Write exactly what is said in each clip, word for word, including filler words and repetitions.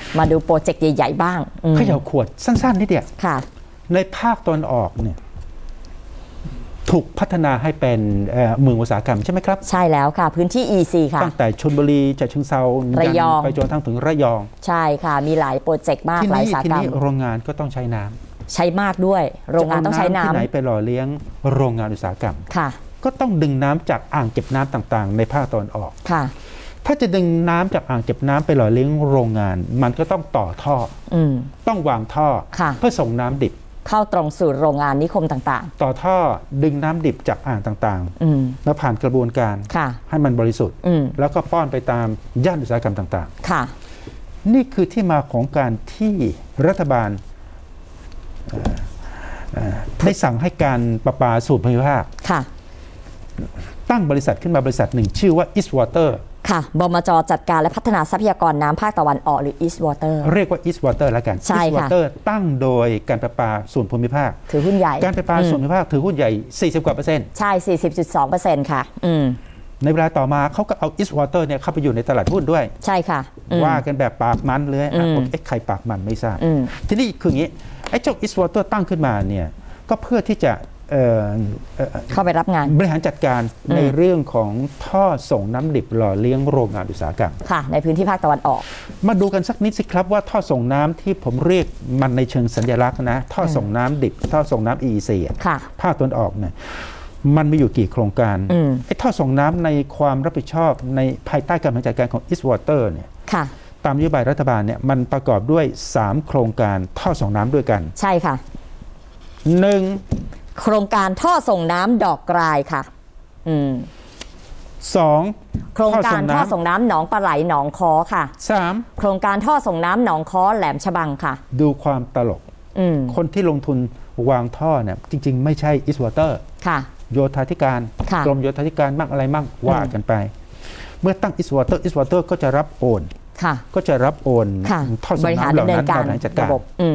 มาดูโปรเจกต์ใหญ่ๆบ้างเขย่าขวดสั้นๆนิดเดียวค่ะในภาคตะวันออกเนี่ยถูกพัฒนาให้เป็นเมืองอุตสาหกรรมใช่ไหมครับใช่แล้วค่ะพื้นที่ อี ซี ค่ะตั้งแต่ชลบุรีฉะเชิงเทราระยองไปจนทั้งถึงระยองใช่ค่ะมีหลายโปรเจกต์มากหลายอุตสาหกรรมที่นี้โรงงานก็ต้องใช้น้ำใช้มากด้วยโรงงานต้องใช้น้ำที่ไหนไปหล่อเลี้ยงโรงงานอุตสาหกรรมค่ะก็ต้องดึงน้ำจากอ่างเก็บน้ำต่างๆในภาคตะวันออกค่ะถ้าจะดึงน้ำจากอ่างเก็บน้ำไปหล่อเลี้ยงโรงงานมันก็ต้องต่อท่ออืต้องวางท่อเพื่อส่งน้ำดิบเข้าตรงสู่โรงงานนิคมต่างๆต่อท่อดึงน้ำดิบจากอ่างต่างๆแล้วผ่านกระบวนการให้มันบริสุทธิ์แล้วก็ป้อนไปตามย่านอุตสาหกรรมต่างๆค่ะนี่คือที่มาของการที่รัฐบาลได้สั่งให้การประปาส่วนภูมิภาคตั้งบริษัทขึ้นมาบริษัทหนึ่งชื่อว่า East Water ค่ะบมจ.จัดการและพัฒนาทรัพยากรน้ำภาคตะวันออกหรือ East Water เรียกว่า East Water แล้วกัน East Water ตั้งโดยการประปาส่วนภูมิภาคถือหุ้นใหญ่การประปาส่วนภูมิภาคถือหุ้นใหญ่ สี่สิบ กว่าเปอร์เซ็นต์ใช่ สี่สิบจุดสองเปอร์เซ็นต์ ค่ะอืมในเวลาต่อมาเขาก็เอา East Water เนี่ยเข้าไปอยู่ในตลาดหุ้นด้วยใช่ค่ะว่ากันแบบปากมันเลยผมเอ๊ะใครปากมันไม่ทราบทีนี้คืออย่างนี้ไอ้เจ้า East Water ตั้งขึ้นมาเนี่ยก็เพื่อที่จะเข้าไปรับงานบริหารจัดการในเรื่องของท่อส่งน้ำดิบหล่อเลี้ยงโรงงานอุตสาหกรรมค่ะในพื้นที่ภาคตะวันออกมาดูกันสักนิดสิครับว่าท่อส่งน้ำที่ผมเรียกมันในเชิงสัญลักษณ์นะท่อส่งน้ำดิบท่อส่งน้ำ อี ซี ภาคตะวันออกเนี่ยมันมีอยู่กี่โครงการไอ้ท่อส่งน้ำในความรับผิดชอบในภายใต้การบริหารจัดการของ East Water เนี่ยตามนโยบายรัฐบาลเนี่ยมันประกอบด้วยสามโครงการท่อส่งน้ำด้วยกันใช่ค่ะหนึ่งโครงการท่อส่งน้ำดอกกรายค่ะอืมสองโครงการท่อส่งน้ำหนองปลาไหลหนองคอค่ะสามโครงการท่อส่งน้ำหนองคอแหลมฉบังค่ะดูความตลกคนที่ลงทุนวางท่อเนี่ยจริงๆไม่ใช่ East Water ค่ะโยธาธิการกรมโยธาธิการมั่งอะไรมั่งว่ากันไปเมื่อตั้ง East Water East Water ก็จะรับโอนก็จะรับโอนท่อส่งน้ำเหล่านั้นบริหารจัดการ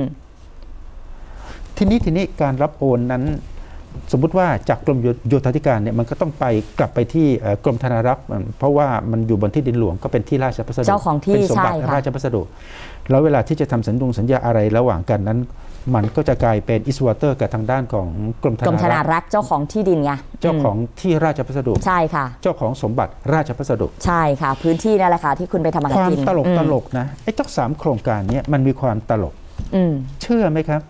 ทีนี้ทีนี้การรับโอนนั้นสมมุติว่าจากกรมโยธาธิการเนี่ยมันก็ต้องไปกลับไปที่กรมธนารักษ์เพราะว่ามันอยู่บนที่ดินหลวงก็เป็นที่ราชพัสดุเจ้าของที่เป็นสมบัติราชพัสดุแล้วเวลาที่จะทำสัญญงสัญญาอะไรระหว่างกันนั้นมันก็จะกลายเป็น East Water กับทางด้านของกรมธนารักษ์เจ้าของที่ดินไงเจ้าของที่ราชพัสดุใช่ค่ะเจ้าของสมบัติราชพัสดุใช่ค่ะพื้นที่นั่นแหละค่ะที่คุณไปทำความตลกตลกนะไอ้เจ้าสามโครงการนี้มันมีความตลกเชื่อไหมครับ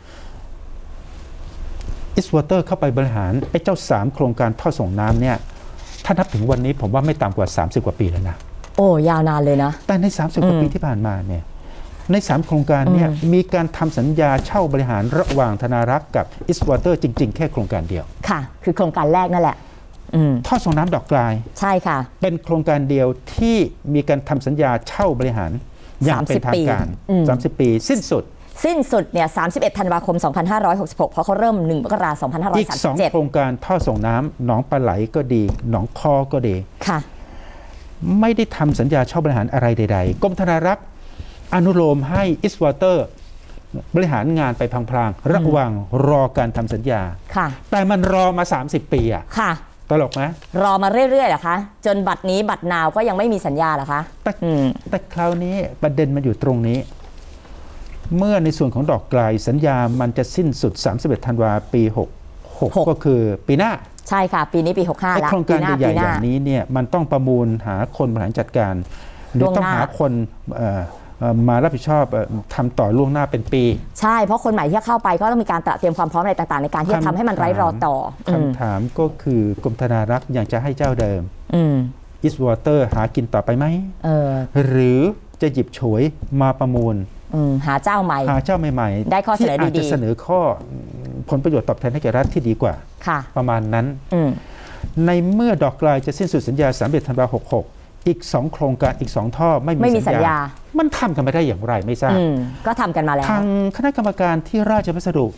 East Water เข้าไปบริหารไอ้เจ้าสามโครงการท่อส่งน้ำเนี่ยถ้านับถึงวันนี้ผมว่าไม่ต่ำกว่าสามสิบกว่าปีแล้วนะโอ้ยาวนานเลยนะแต่ในสามสิบกว่าปีที่ผ่านมาเนี่ยในสามโครงการเนี่ยมีการทำสัญญาเช่าบริหารระหว่างธนารักษ์กับ East Water จริงๆแค่โครงการเดียวค่ะคือโครงการแรกนั่นแหละท่อส่งน้ำดอกกลายใช่ค่ะเป็นโครงการเดียวที่มีการทำสัญญาเช่าบริหารอย่างเป็นทางการสามสิบปีสิ้นสุดสิ้นสุดเนี่ยสามสิบเอ็ดธันวาคมสองพันห้าร้อยหกสิบหกเพราะเขาเริ่มหนึ่งมกราคมสองพันห้าร้อยสามสิบเจ็ดอีกสองโครงการท่อส่งน้ำหนองปลาไหลก็ดีหนองคอก็ดีค่ะไม่ได้ทำสัญญาเช่าบริหารอะไรใดๆกรมธนารักษ์อนุโลมให้ East Water บริหารงานไปพลางๆระหว่างรอการทำสัญญาค่ะแต่มันรอมาสามสิบปีอะค่ะตลกไหมรอมาเรื่อยๆเหรอคะจนบัดนี้บัดนาวก็ยังไม่มีสัญญาเหรอคะแต่แต่คราวนี้ประเด็นมันอยู่ตรงนี้เมื่อในส่วนของดอกกลายสัญญามันจะสิ้นสุดสามสิบเอ็ดธันวาคมปีหกหกก็คือปีหน้าใช่ค่ะปีนี้ปีหกสิบห้าแล้วโครงการใหญ่ๆอย่างนี้เนี่ยมันต้องประมูลหาคนบริหารจัดการหรือต้องหาคนมารับผิดชอบทำต่อล่วงหน้าเป็นปีใช่เพราะคนใหม่ที่เข้าไปก็ต้องมีการเตรียมความพร้อมอะไรต่างๆในการที่จะทำให้มันไร้รอต่อคำถามก็คือกรมธนารักษ์อยากจะให้เจ้าเดิม East Water หากินต่อไปไหมหรือจะหยิบฉวยมาประมูลหาเจ้าใหม่หาเจ้าใหม่ๆได้ข้อเสนอดีๆที่อาจจะเสนอข้อผลประโยชน์ตอบแทนให้แก่รัฐที่ดีกว่าประมาณนั้นในเมื่อดอกกลายจะสิ้นสุดสัญญาสามสิบเอ็ดธันวาคมหกสิบหกอีกสองโครงการอีกสองท่อไม่มีสัญญามันทำกันไม่ได้อย่างไรไม่ทราบก็ทำกันมาแล้วทางคณะกรรมการที่ราชพัสดุ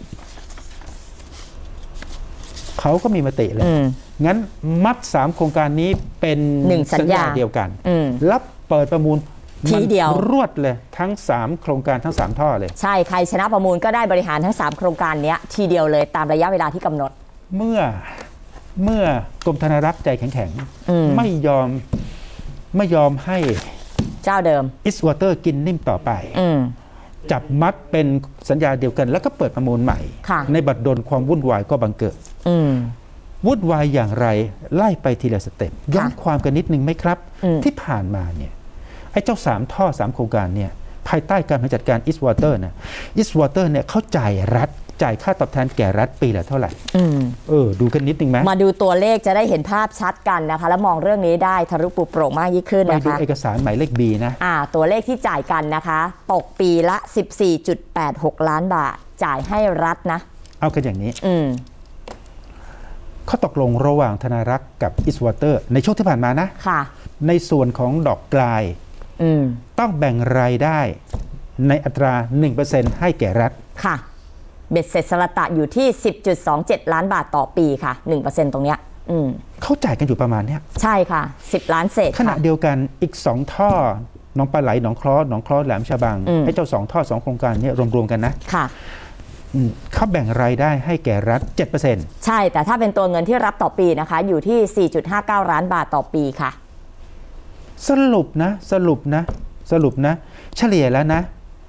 เขาก็มีมติเลยงั้นมัดสามโครงการนี้เป็นหนึ่งสัญญาเดียวกันรับเปิดประมูลทีเดียวรวดเลยทั้งสามโครงการทั้งสามท่อเลยใช่ใครชนะประมูลก็ได้บริหารทั้งสามโครงการนี้ทีเดียวเลยตามระยะเวลาที่กำหนดเมื่อเมื่อกรมธนารักษ์ใจแข็งๆไม่ยอมไม่ยอมให้เจ้าเดิม East Water กินนิ่มต่อไปจับมัดเป็นสัญญาเดียวกันแล้วก็เปิดประมูลใหม่ในบัดดลความวุ่นวายก็บังเกิดวุ่นวายอย่างไรไล่ไปทีละสเต็ปย้อนความกันนิดนึงไหมครับที่ผ่านมาเนี่ยไอ้เจ้าสามท่อสามโครงการเนี่ยภายใต้การบริหารจัดการ East Water นะ East Water เนี่ยเขาจ่ายรัฐจ่ายค่าตอบแทนแก่รัฐปีละเท่าไหร่เออดูกันนิดนึงไหมมาดูตัวเลขจะได้เห็นภาพชัดกันนะคะแล้วมองเรื่องนี้ได้ทะลุปุโปร่งมากยิ่งขึ้นนะคะไปดูเอกสารหมายเลข B นะอ่าตัวเลขที่จ่ายกันนะคะตกปีละ สิบสี่จุดแปดหก ล้านบาทจ่ายให้รัฐนะเอากันอย่างนี้อืมเขาตกลงระหว่างธนารักษ์กับ East Water ในช่วงที่ผ่านมานะค่ะในส่วนของดอกปลายต้องแบ่งรายได้ในอัตรา หนึ่งเปอร์เซ็นต์ ให้แก่รัฐค่ะเบ็ดเสร็จสละตะอยู่ที่ สิบจุดสองเจ็ด ล้านบาทต่อปีค่ะ หนึ่งเปอร์เซ็นต์ ตรงเนี้ยอืมเขาจ่ายกันอยู่ประมาณเนี้ยใช่ค่ะสิบล้านเศษขณะเดียวกันอีกสองท่อหนองปลาไหลหนองคลอหนองคลอแหลมฉบังให้เจ้าสองท่อสองโครงการนี้รวมๆกันนะค่ะเขาแบ่งรายได้ให้แก่รัฐ เจ็ดเปอร์เซ็นต์ใช่แต่ถ้าเป็นตัวเงินที่รับต่อปีนะคะอยู่ที่ สี่จุดห้าเก้า ล้านบาทต่อปีค่ะสรุปนะสรุปนะสรุปนะเฉลี่ยแล้วนะ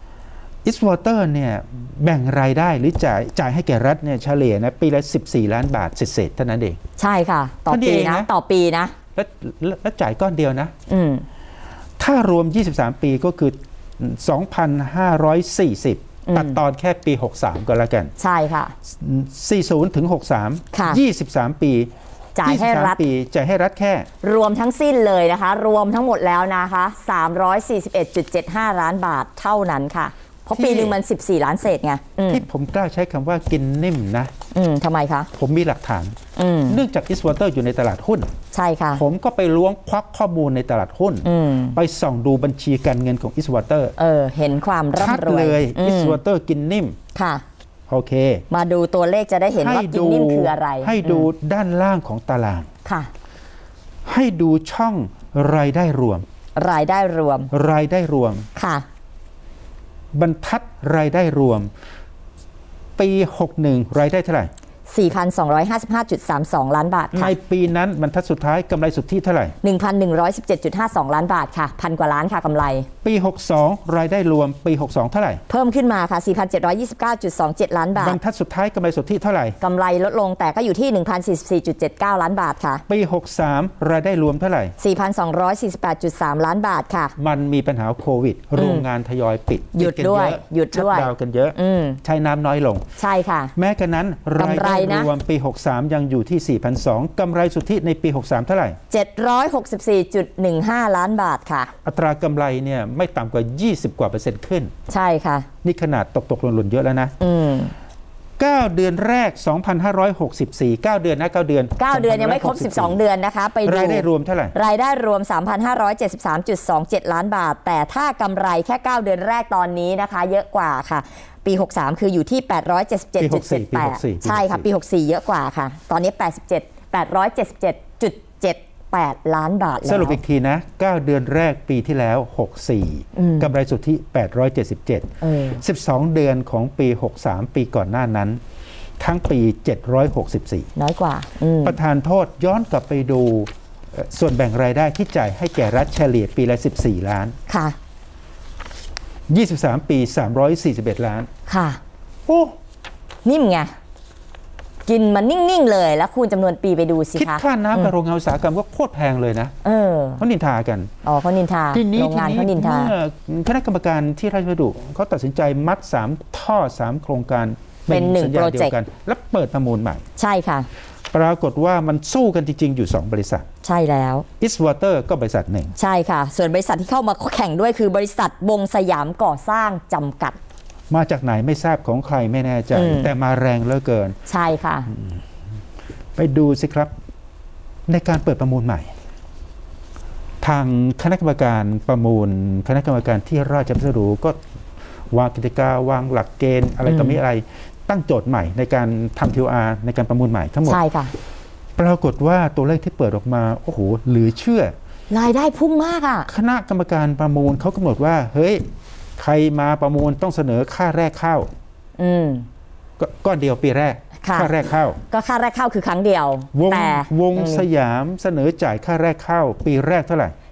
East Water เนี่ยแบ่งรายได้หรือจ่ายจ่ายให้แก่รัฐเนี่ยเฉลี่ยนะปีละสิบสี่ล้านบาทเศษๆเท่านั้นเองใช่ค่ะต่อปีนะต่อปีนะแล้วแล้วจ่ายก้อนเดียวนะอืมถ้ารวมยี่สิบสามปีก็คือ สองพันห้าร้อยสี่สิบ ตัดตอนแค่ปีหกสิบสามก็แล้วกันใช่ค่ะสี่สิบถึงหกสิบสามค่ะยี่สิบสามปีจ่ายให้รัฐปีจ่ายให้รัฐแค่รวมทั้งสิ้นเลยนะคะรวมทั้งหมดแล้วนะคะสามร้อยสี่สิบเอ็ดจุดเจ็ดห้า ล้านบาทเท่านั้นค่ะเพราะปีนึงมันสิบสี่ล้านเศษไงที่ผมกล้าใช้คำว่ากินนิ่มนะอืมทำไมคะผมมีหลักฐานเนื่องจาก East Water อยู่ในตลาดหุ้นใช่ค่ะผมก็ไปล้วงควักข้อมูลในตลาดหุ้นไปส่องดูบัญชีการเงินของ East Water เออเห็นความร่ำรวยเลย East Water กินนิ่มค่ะโอเคมาดูตัวเลขจะได้เห็นว่ากินนิ่มคืออะไรให้ดูด้านล่างของตารางค่ะให้ดูช่องรายได้รวมรายได้รวมรายได้รวมค่ะบรรทัดรายได้รวมปีหกสิบเอ็ดรายได้เท่าไหร่สี่พันสองร้อยห้าสิบห้าจุดสามสอง ล้านบาทในปีนั้นบรรทัดสุดท้ายกำไรสุทธิเท่าไหร่หนึ่งพันหนึ่งร้อยสิบเจ็ดจุดห้าสอง ล้านบาทค่ะพันกว่าล้านค่ะกำไรปีหกสิบสองรายได้รวมปีหกสิบสองเท่าไหร่เพิ่มขึ้นมาค่ะ สี่พันเจ็ดร้อยยี่สิบเก้าจุดสองเจ็ด ล้านบาทบรรทัดสุดท้ายกำไรสุทธิเท่าไหร่กำไรลดลงแต่ก็อยู่ที่ หนึ่งพันสี่สิบสี่จุดเจ็ดเก้า ล้านบาทค่ะปีหกสิบสามรายได้รวมเท่าไหร่สี่พันสองร้อยสี่สิบแปดจุดสาม ล้านบาทค่ะมันมีปัญหาโควิดโรงงานทยอยปิดหยุดด้วยหยุดด้วยชัตดาวน์กันเยอะใช้น้ำน้อยลงใช่ค่ะแม้กระนั้นรายได้รวมปีหกสิบสามยังอยู่ที่ สี่พันสองร้อย กำไรสุทธิในปีหกสิบสามเท่าไหร่เจ็ดร้อยหกสิบสี่จุดหนึ่งห้า ล้านบาทค่ะอัตรากำไรเนี่ยไม่ต่ำกว่ายี่สิบกว่าเปอร์เซ็นต์ขึ้นใช่ค่ะนี่ขนาดตกตกหล่นๆเยอะแล้วนะอืมเก้าเดือนแรกสองพันห้าร้อยหกสิบสี่ เก้าเดือนนะเก้าเดือนเก้าเดือนยังไม่ครบสิบสองเดือนนะคะไปดูรายได้รวมเท่าไหร่รายได้รวม สามพันห้าร้อยเจ็ดสิบสามจุดสองเจ็ด ล้านบาทแต่ถ้ากำไรแค่เก้าเดือนแรกตอนนี้นะคะเยอะกว่าค่ะปีหกสิบสามคืออยู่ที่ แปดร้อยเจ็ดสิบเจ็ดจุดเจ็ดแปด ใช่ค่ะปีหกสิบสี่เยอะกว่าค่ะตอนนี้แปดสิบเจ็ด แปดร้อยเจ็ดสิบเจ็ดจุดเจ็ดแปด ล้านบาทแล้วสรุปอีกทีนะเก้าเดือนแรกปีที่แล้วหกสิบสี่กำไรสุทธิแปดร้อยเจ็ดสิบเจ็ด สิบสองเดือนของปีหกสิบสามปีก่อนหน้านั้นทั้งปีเจ็ดร้อยหกสิบสี่น้อยกว่าประธานโทษย้อนกลับไปดูส่วนแบ่งรายได้ที่จ่ายให้แก่รัฐเฉลี่ยปีละสิบสี่ล้านค่ะยี่สิบสามปีสามร้อยสี่สิบเอ็ดล้านค่ะโอ้นิ่มไงกินมันนิ่งๆเลยแล้วคูณจำนวนปีไปดูสิคะคิดค่าน้ำกับโรงงานอุตสาหกรรมก็โคตรแพงเลยนะเออเขานินทากันอ๋อเขานินทาโรงงานเขานินทาคณะกรรมการที่ราชพัสดุเขาตัดสินใจมัดสามท่อสามโครงการเป็นหนึ่งโปรเจกต์แล้วเปิดประมูลใหม่ใช่ค่ะปรากฏว่ามันสู้กันจริงๆอยู่สองบริษัทใช่แล้ว East Water ก็บริษัทหนึ่งใช่ค่ะส่วนบริษัทที่เข้ามาแข่งด้วยคือบริษัทบงสยามก่อสร้างจำกัดมาจากไหนไม่ทราบของใครไม่แน่ใจแต่มาแรงเหลือเกินใช่ค่ะไปดูสิครับในการเปิดประมูลใหม่ทางคณะกรรมการประมูลคณะกรรมการที่ราชพัสดุก็วางกติกาวางหลักเกณฑ์อะไรต่อมีอะไรตั้งโจทย์ใหม่ในการทำ ที โอ อาร์ ในการประมูลใหม่ทั้งหมดใช่ค่ะปรากฏว่าตัวเลขที่เปิดออกมาโอ้โหเหลือเชื่อรายได้พุ่งมากอ่ะคณะกรรมการประมูลเขากำหนดว่าเฮ้ยใครมาประมูลต้องเสนอค่าแรกเข้าอืมก้อนเดียวปีแรกค่าแรกเข้าก็ค่าแรกเข้าคือครั้งเดียวแต่วงสยามเสนอจ่ายค่าแรกเข้าปีแรกเท่าไหร่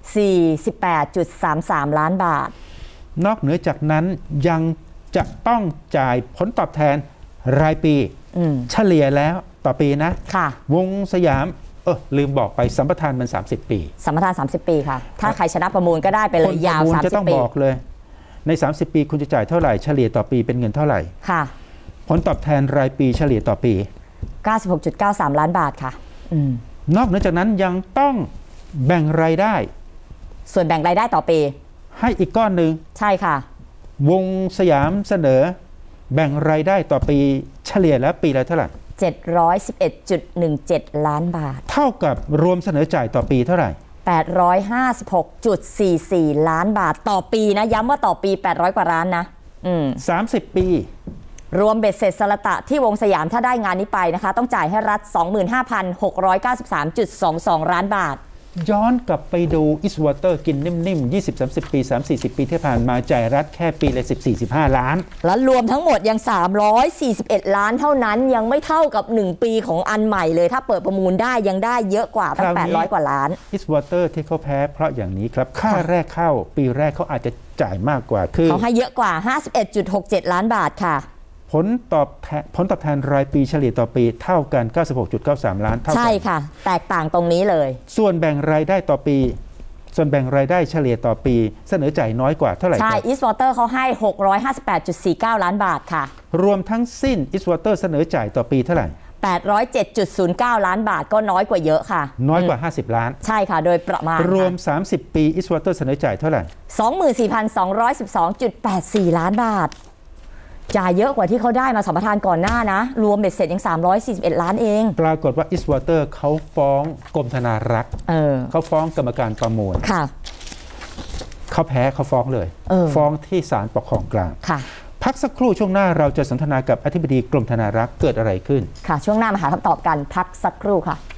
สี่สิบแปดจุดสามสาม ล้านบาทนอกเหนือจากนั้นยังจะต้องจ่ายผลตอบแทนรายปีเฉลี่ยแล้วต่อปีนะค่ะวงสยามเออลืมบอกไปสัมปทานมันสามสิบปีสัมปทานสามสิบปีค่ะถ้าใครชนะประมูลก็ได้ไปเลยยาวสามสิบปีจะต้องบอกเลยในสามสิบปีคุณจะจ่ายเท่าไหร่เฉลี่ยต่อปีเป็นเงินเท่าไหร่ค่ะผลตอบแทนรายปีเฉลี่ยต่อปีเก้าสิบหกจุดเก้าสาม ล้านบาทค่ะอืมนอกเหนือจากนั้นยังต้องแบ่งรายได้ส่วนแบ่งรายได้ต่อปีให้อีกก้อนหนึ่งใช่ค่ะวงสยามเสนอแบ่งรายได้ต่อปีเฉลี่ยแล้วปีละเท่าไหร่เจ็ดร้อยสิบเอ็ดจุดหนึ่งเจ็ด ล้านบาทเท่ากับรวมเสนอจ่ายต่อปีเท่าไหร่แปดร้อยห้าสิบหกจุดสี่สี่ ล้านบาทต่อปีนะย้ำว่าต่อปีแปดร้อยกว่าล้านนะอืมสามสิบปีรวมเบ็ดเสร็จสละตะที่วงสยามถ้าได้งานนี้ไปนะคะต้องจ่ายให้รัฐ สองหมื่นห้าพันหกร้อยเก้าสิบสามจุดสองสอง ล้านบาทย้อนกลับไปดูอิสวอเตอร์กินนิ่มๆ ยี่สิบ สามสิบ ปี สามสี่สิบ ปีที่ผ่านมาจ่ายรัฐแค่ปีละ สิบสี่ สิบห้า ล้านแล้วรวมทั้งหมดยังสามร้อยสี่สิบเอ็ด ล้านเท่านั้นยังไม่เท่ากับหนึ่งปีของอันใหม่เลยถ้าเปิดประมูลได้ยังได้เยอะกว่าตั้งแปดร้อยกว่าล้านอิสวอเตอร์ที่เขาแพ้เพราะอย่างนี้ครับค่าแรกเข้าปีแรกเขาอาจจะจ่ายมากกว่าคือเขาให้เยอะกว่า ห้าสิบเอ็ดจุดหกเจ็ด ล้านบาทค่ะผลตอบแทนผลตอบแทนรายปีเฉลี่ยต่อปีเท่ากัน เก้าสิบหกจุดเก้าสาม ล้านเท่ากันใช่ค่ะแตกต่างตรงนี้เลยส่วนแบ่งรายได้ต่อปีส่วนแบ่งรายได้เฉลี่ยต่อปีเสนอจ่ายน้อยกว่าเท่าไหร่ใช่อิสวอเตอร์เขาให้หกร้อยห้าสิบแปดจุดสี่เก้า ล้านบาทค่ะรวมทั้งสิ้นอิสวอเตอร์เสนอจ่ายต่อปีเท่าไหร่แปดร้อยเจ็ดจุดศูนย์เก้า ล้านบาทก็น้อยกว่าเยอะค่ะน้อยกว่าห้าสิบล้านใช่ค่ะโดยประมาณรวมสามสิบปีอิสวอเตอร์เสนอจ่ายเท่าไหร่สองหมื่นสี่พันสองร้อยสิบสองจุดแปดสี่ ล้านบาทจ่ายเยอะกว่าที่เขาได้มาสัมปทานก่อนหน้านะรวมเบ็ดเสร็จยังสามร้อยสี่สิบเอ็ดล้านเองปรากฏว่าอิสวอเตอร์เขาฟ้องกรมธนารักษ์เออเขาฟ้องกรรมการประมูลค่ะเขาแพ้เขาฟ้องเลยเออฟ้องที่ศาลปกครองกลางค่ะพักสักครู่ช่วงหน้าเราจะสนทนากับอธิบดีกรมธนารักษ์เกิดอะไรขึ้นค่ะช่วงหน้ามาหาคำตอบกันพักสักครู่ค่ะ